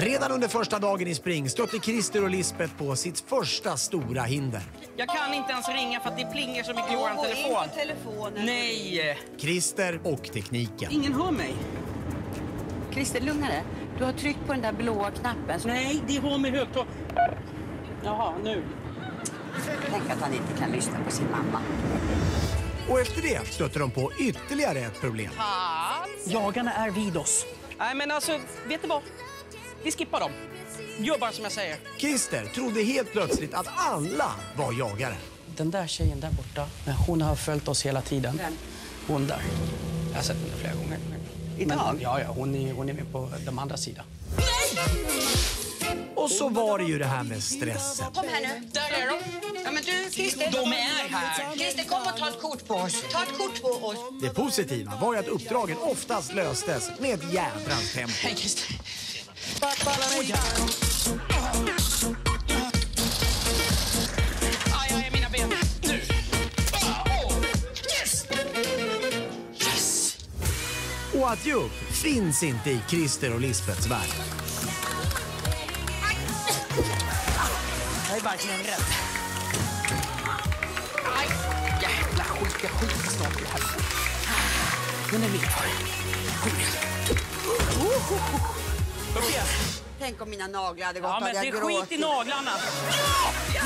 Redan under första dagen i spring stötte Christer och Lisbeth på sitt första stora hinder. Jag kan inte ens ringa för att det plingar så mycket i vår telefon. Telefonen. Nej! Christer och tekniken. Ingen hör mig. Christer, lugna dig. Du har tryckt på den där blåa knappen. Nej, det har med högtalare. Jaha, nu. Tänk att han inte kan lyssna på sin mamma. Och efter det stötte de på ytterligare ett problem. Jagarna är vid oss. Nej, men alltså, vet du vad? Vi skippar dem. Gör bara som jag säger. Christer trodde helt plötsligt att alla var jagare. Den där tjejen där borta, hon har följt oss hela tiden. Vem? Hon där. Jag har sett henne flera gånger. Idag? Ja, hon är med på de andra sidan. Och så var det ju det här med stressen. Kom här nu. Där är de. Ja, men du, Christer. De är här. Christer, kom och ta ett kort på oss. Ta ett kort på oss. Det positiva var ju att uppdragen oftast löstes med ett jädrans tempo. Hej, Christer. Aj, mina ben. Nu. Yes! Yes! Och att ge upp finns inte i Christer och Lisbeths värld. Jag är verkligen rädd. Aj, jävla skit. Jag skiter snart i det här. Den är min kvar. Kom igen. Upp igen. Tänk om mina naglar hade gått. Ja, men hade det jag är gråtit. skit i naglarna. Ja!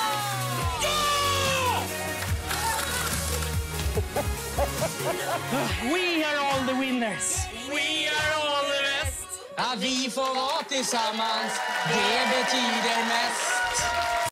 We are all the winners. We are all the best. Att vi får vara tillsammans, det betyder mest.